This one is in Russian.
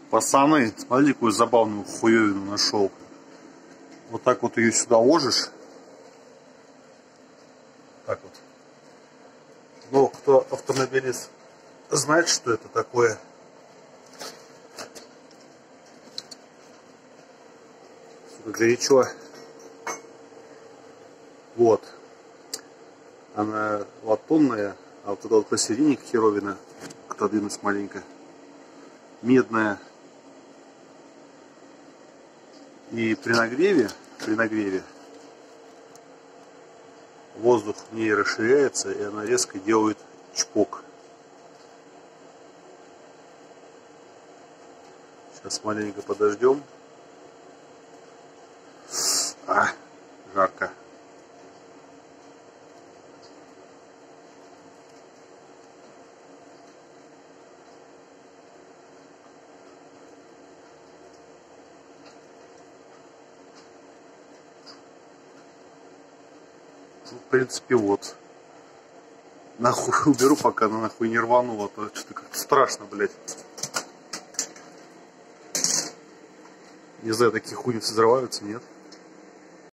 Пацаны, смотрите, какую забавную хуевину нашел. Вот так вот ее сюда ложишь. Так вот. Но кто автомобилист знает, что это такое. Сука, горячо. Вот. Она латунная, а вот эта вот посередине херовина, отодвинуть маленько, медная. И при нагреве воздух в ней расширяется, и она резко делает чпок. Сейчас маленько подождем. Жарко. В принципе, вот. Нахуй уберу, пока она нахуй не рванула, то что-то как-то страшно, блядь. Не знаю, такие хуйни взрываются, нет?